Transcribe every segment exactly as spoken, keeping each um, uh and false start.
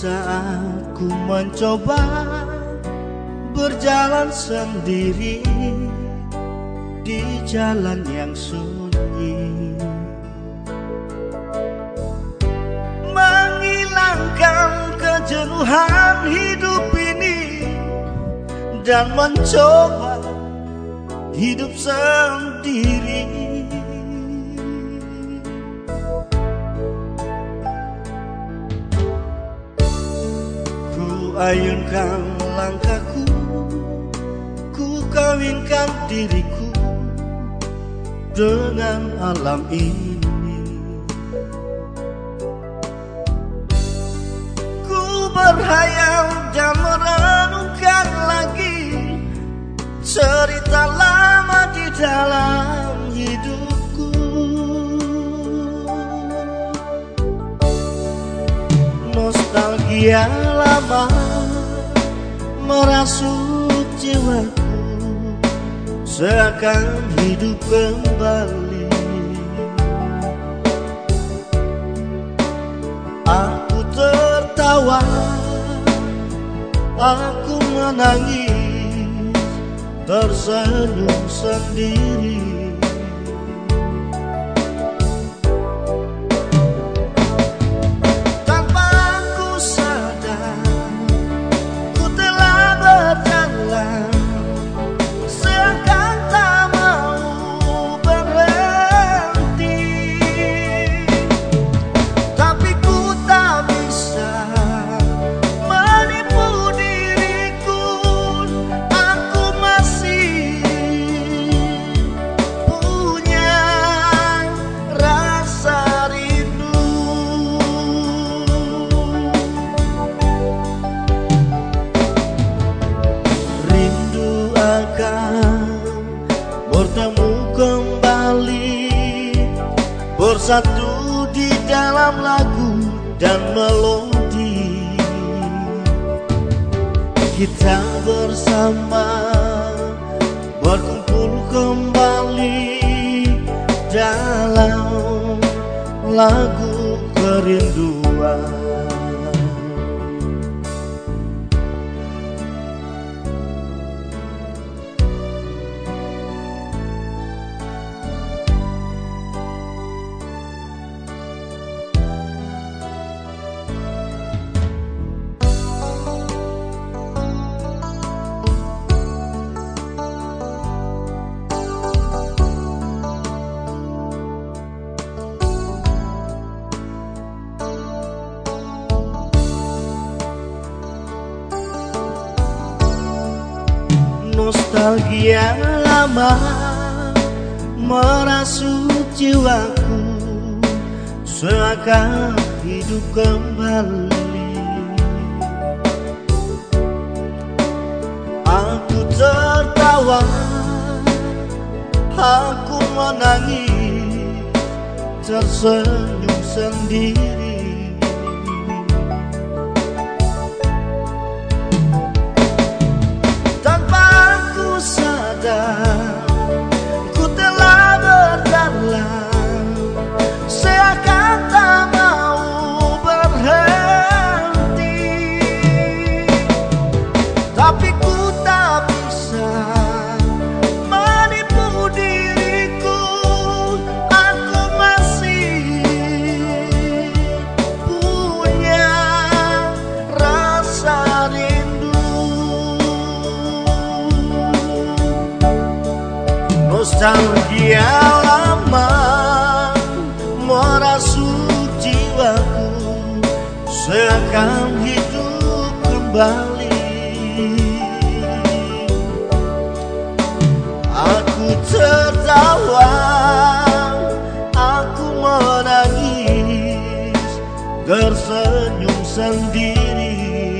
saat ku mencoba berjalan sendiri di jalan yang sunyi, menghilangkan kejenuhan hidup ini dan mencoba hidup sendiri. Ku ayunkan langkahku, ku kawinkan diriku dengan alam ini. Ku berhayal dan merenungkan lagi cerita lama di dalam hidupku. Nostalgia lama merasuk jiwaku, seakan hidup kembali. Aku tertawa, aku menangis, tersenyum sendiri. Tanpa aku sadar, ku telah berjalan, seakan tak mau berhenti. Tapi ku tak bisa menipu diriku, aku masih punya rasa rindu. Rindu akan bertemu kembali, bersatu di dalam lagu dan melodi. Kita bersama berkumpul kembali dalam lagu kerinduan. Nostalgia lama merasuk jiwaku, seakan hidup kembali. Aku tertawa, aku menangis, tersenyum sendiri. Ku telah berjalan, seakan tak mau berhenti. Tapi ku tak bisa menipu diriku, aku masih punya rasa rindu. Nostalgia lama merasuk jiwaku, seakan hidup kembali. Aku tertawa, aku menangis, tersenyum sendiri.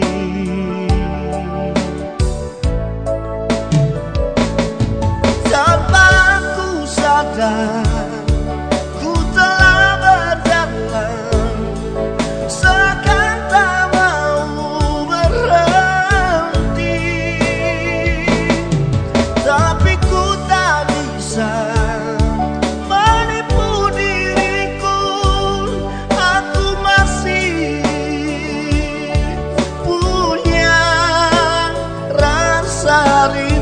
Ku telah berjalan, seakan tak mau berhenti. Tapi ku tak bisa menipu diriku, aku masih matahari